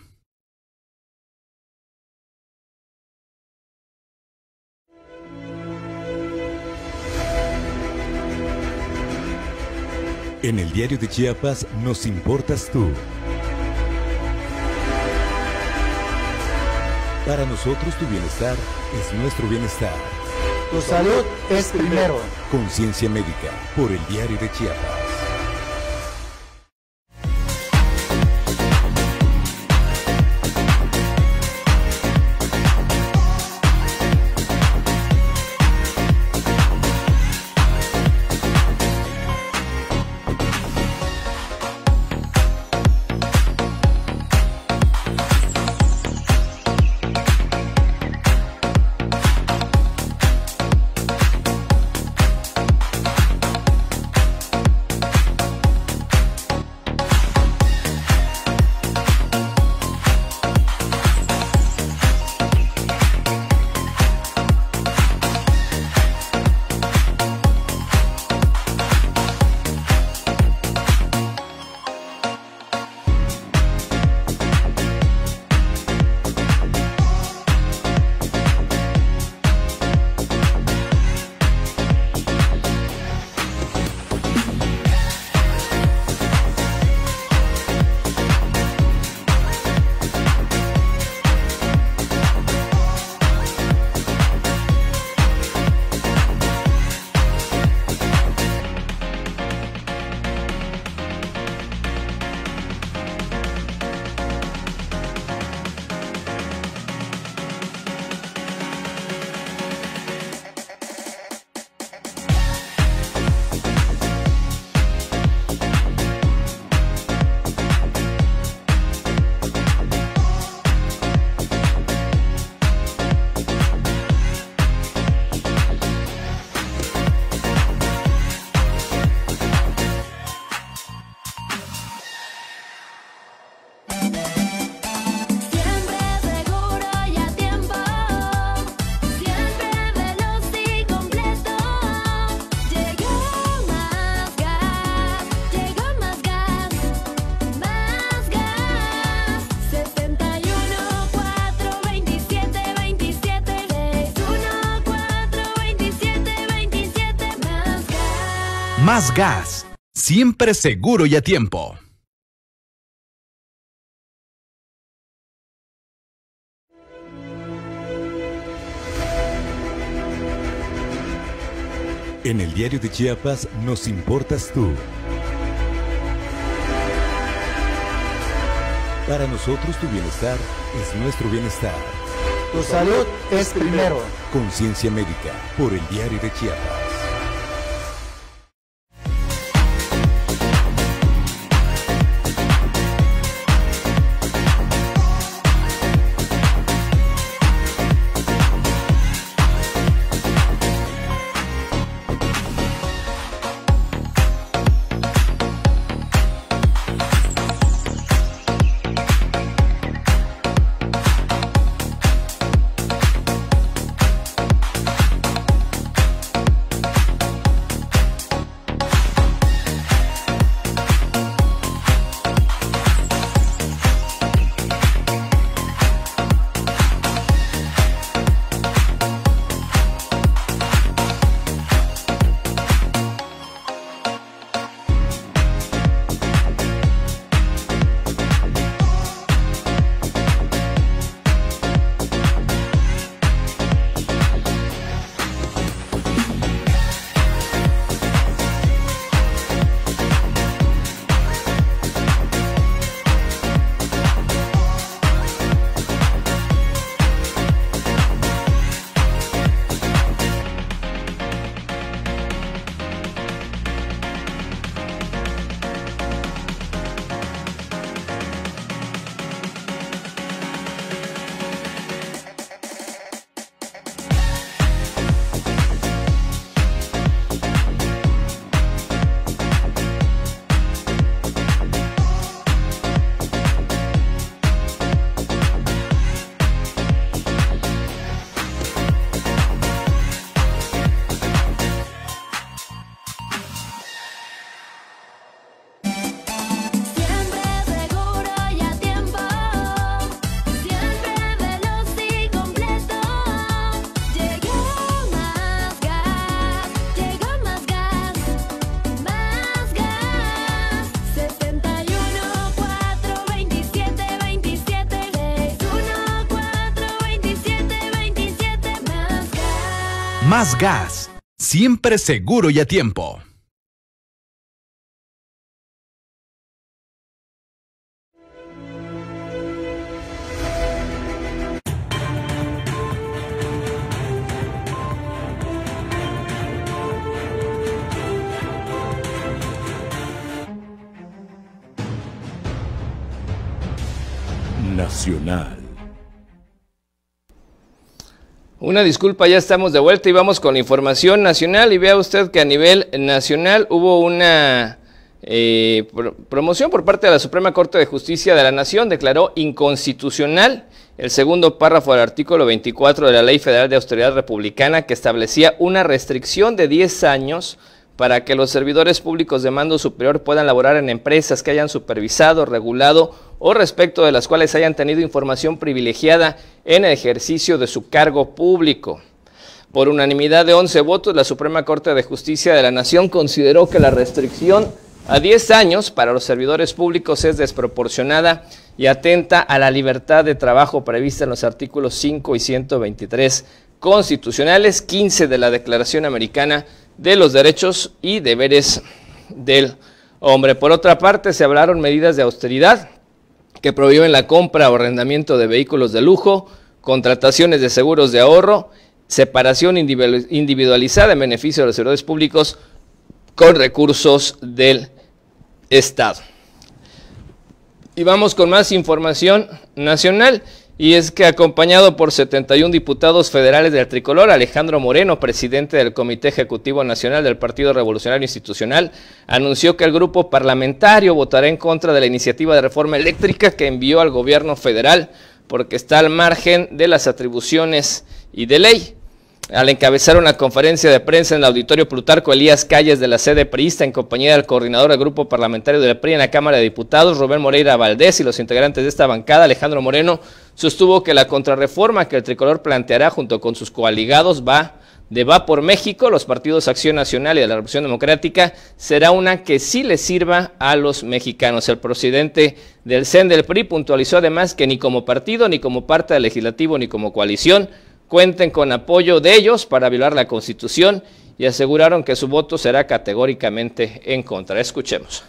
En el Diario de Chiapas nos importas tú. Para nosotros tu bienestar es nuestro bienestar. Tu salud es primero. Conciencia Médica, por el Diario de Chiapas. Más Gas, siempre seguro y a tiempo. En el Diario de Chiapas nos importas tú. Para nosotros tu bienestar es nuestro bienestar. Tu salud es primero. Conciencia Médica, por el Diario de Chiapas. Más Gas, siempre seguro y a tiempo. Nacional. Una disculpa, ya estamos de vuelta y vamos con la información nacional. Y vea usted que a nivel nacional hubo una promoción por parte de la Suprema Corte de Justicia de la Nación. Declaró inconstitucional el segundo párrafo del artículo 24 de la Ley Federal de Austeridad Republicana, que establecía una restricción de 10 años para que los servidores públicos de mando superior puedan laborar en empresas que hayan supervisado, regulado o respecto de las cuales hayan tenido información privilegiada en el ejercicio de su cargo público. Por unanimidad de 11 votos, la Suprema Corte de Justicia de la Nación consideró que la restricción a 10 años para los servidores públicos es desproporcionada y atenta a la libertad de trabajo prevista en los artículos 5 y 123 constitucionales, 15 de la Declaración Americana de los Derechos y Deberes del Hombre. Por otra parte, se hablaron medidas de austeridad que prohíben la compra o arrendamiento de vehículos de lujo, contrataciones de seguros de ahorro, separación individualizada en beneficio de los servidores públicos con recursos del Estado. Y vamos con más información nacional. Y es que acompañado por 71 diputados federales del Tricolor, Alejandro Moreno, presidente del Comité Ejecutivo Nacional del Partido Revolucionario Institucional, anunció que el grupo parlamentario votará en contra de la iniciativa de reforma eléctrica que envió al gobierno federal porque está al margen de las atribuciones y de ley. Al encabezar una conferencia de prensa en el Auditorio Plutarco Elías Calles de la sede priista en compañía del coordinador del grupo parlamentario del PRI en la Cámara de Diputados, Rubén Moreira Valdés, y los integrantes de esta bancada, Alejandro Moreno, sostuvo que la contrarreforma que el Tricolor planteará junto con sus coaligados va de Va por México, los partidos Acción Nacional y de la Revolución Democrática, será una que sí le sirva a los mexicanos. El presidente del CEN del PRI puntualizó además que ni como partido, ni como parte del legislativo, ni como coalición cuenten con apoyo de ellos para violar la Constitución y aseguraron que su voto será categóricamente en contra. Escuchemos.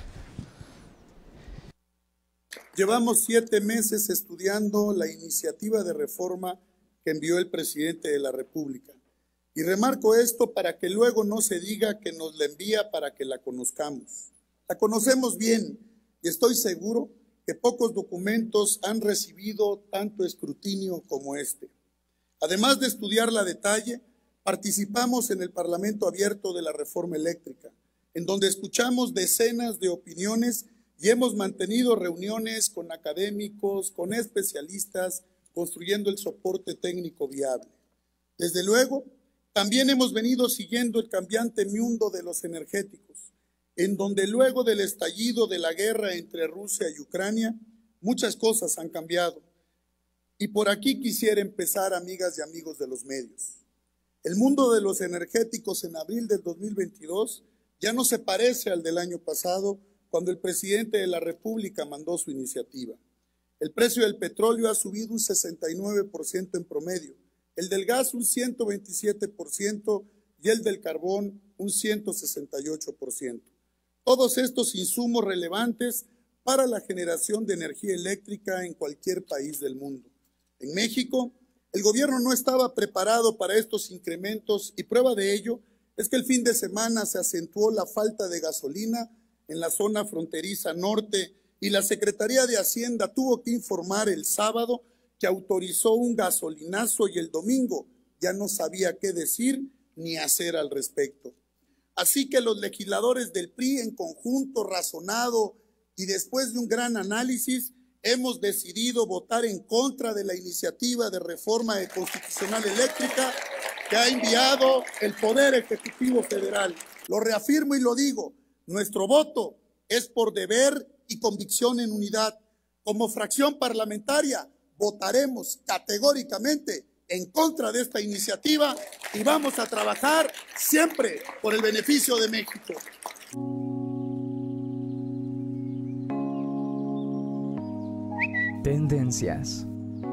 Llevamos 7 meses estudiando la iniciativa de reforma que envió el presidente de la República. Y remarco esto para que luego no se diga que nos la envía para que la conozcamos. La conocemos bien y estoy seguro que pocos documentos han recibido tanto escrutinio como este. Además de estudiarla a detalle, participamos en el Parlamento Abierto de la Reforma Eléctrica, en donde escuchamos decenas de opiniones y hemos mantenido reuniones con académicos, con especialistas, construyendo el soporte técnico viable. Desde luego, también hemos venido siguiendo el cambiante mundo de los energéticos, en donde luego del estallido de la guerra entre Rusia y Ucrania, muchas cosas han cambiado. Y por aquí quisiera empezar, amigas y amigos de los medios. El mundo de los energéticos en abril del 2022 ya no se parece al del año pasado, cuando el presidente de la República mandó su iniciativa. El precio del petróleo ha subido un 69% en promedio, el del gas un 127% y el del carbón un 168%. Todos estos insumos relevantes para la generación de energía eléctrica en cualquier país del mundo. En México, el gobierno no estaba preparado para estos incrementos y prueba de ello es que el fin de semana se acentuó la falta de gasolina en la zona fronteriza norte y la Secretaría de Hacienda tuvo que informar el sábado que autorizó un gasolinazo y el domingo ya no sabía qué decir ni hacer al respecto. Así que los legisladores del PRI en conjunto razonado y después de un gran análisis hemos decidido votar en contra de la iniciativa de reforma constitucional eléctrica que ha enviado el Poder Ejecutivo Federal. Lo reafirmo y lo digo, nuestro voto es por deber y convicción en unidad. Como fracción parlamentaria votaremos categóricamente en contra de esta iniciativa y vamos a trabajar siempre por el beneficio de México. Tendencias.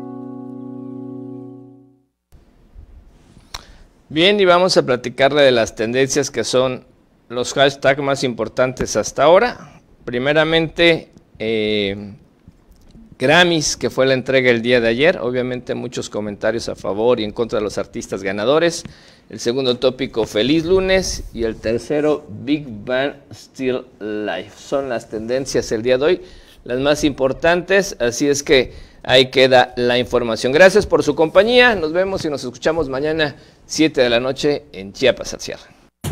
Bien, y vamos a platicarle de las tendencias que son los hashtags más importantes hasta ahora. Primeramente, Grammys, que fue la entrega el día de ayer. Obviamente muchos comentarios a favor y en contra de los artistas ganadores. El segundo tópico, feliz lunes. Y el tercero, Big Bang Still Life. Son las tendencias el día de hoy, las más importantes, así es que ahí queda la información. Gracias por su compañía, nos vemos y nos escuchamos mañana 7 de la noche en Chiapas al Cierre.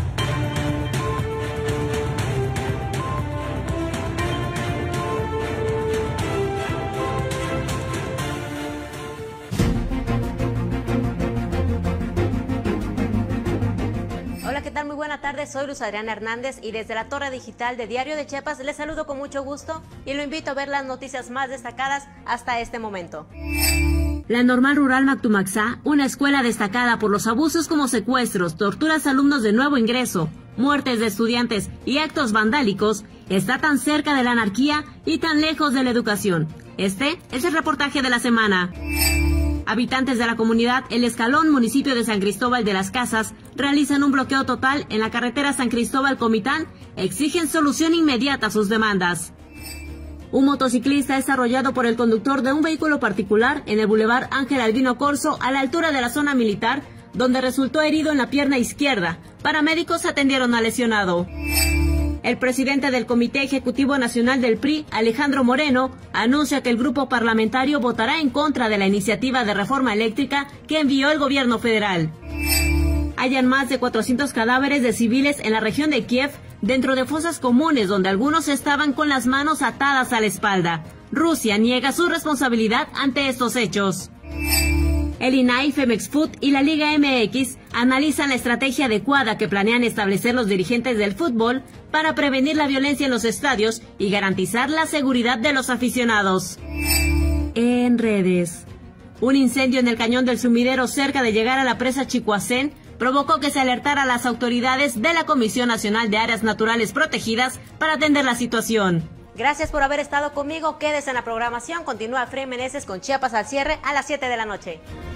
Muy buena tarde, soy Luz Adriana Hernández y desde la Torre Digital de Diario de Chiapas les saludo con mucho gusto y lo invito a ver las noticias más destacadas hasta este momento. La Normal Rural Mactumaxá, una escuela destacada por los abusos como secuestros, torturas a alumnos de nuevo ingreso, muertes de estudiantes y actos vandálicos, está tan cerca de la anarquía y tan lejos de la educación. Este es el reportaje de la semana. Habitantes de la comunidad El Escalón, municipio de San Cristóbal de las Casas, realizan un bloqueo total en la carretera San Cristóbal-Comitán, exigen solución inmediata a sus demandas. Un motociclista es arrollado por el conductor de un vehículo particular en el Boulevard Ángel Albino Corzo, a la altura de la zona militar, donde resultó herido en la pierna izquierda. Paramédicos atendieron al lesionado. El presidente del Comité Ejecutivo Nacional del PRI, Alejandro Moreno, anuncia que el grupo parlamentario votará en contra de la iniciativa de reforma eléctrica que envió el gobierno federal. Hayan más de 400 cadáveres de civiles en la región de Kiev, dentro de fosas comunes donde algunos estaban con las manos atadas a la espalda. Rusia niega su responsabilidad ante estos hechos. El INAI, Femex Food y la Liga MX analizan la estrategia adecuada que planean establecer los dirigentes del fútbol para prevenir la violencia en los estadios y garantizar la seguridad de los aficionados. En redes. Un incendio en el cañón del Sumidero cerca de llegar a la presa Chicoacén provocó que se alertara a las autoridades de la Comisión Nacional de Áreas Naturales Protegidas para atender la situación. Gracias por haber estado conmigo. Quédese en la programación. Continúa Efraín Meneses con Chiapas al cierre a las 7 de la noche.